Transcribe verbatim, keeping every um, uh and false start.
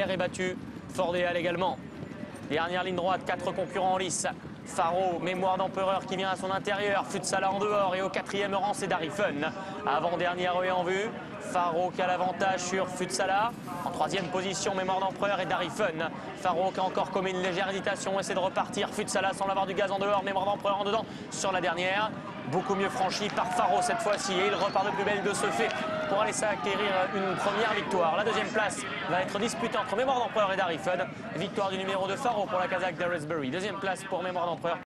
est battu. Fordéal également. Dernière ligne droite, quatre concurrents en lice. Faro, Mémoire d'Empereur qui vient à son intérieur. Futsala en dehors et au quatrième rang, c'est Darifun. Avant-dernière œil en vue. Faro qui a l'avantage sur Futsala. En troisième position, Mémoire d'Empereur et Darifun. Faro qui a encore commis une légère hésitation, essaie de repartir. Futsala sans l'avoir du gaz en dehors. Mémoire d'Empereur en dedans sur la dernière. Beaucoup mieux franchi par Faro cette fois-ci. Et il repart de plus belle de ce fait pour aller s'acquérir une première victoire. La deuxième place va être disputée entre Mémoire d'Empereur et Darifun. Victoire du numéro de Faro pour la Kazakh d'Aresbury. Deuxième place pour Mémoire d'Empereur.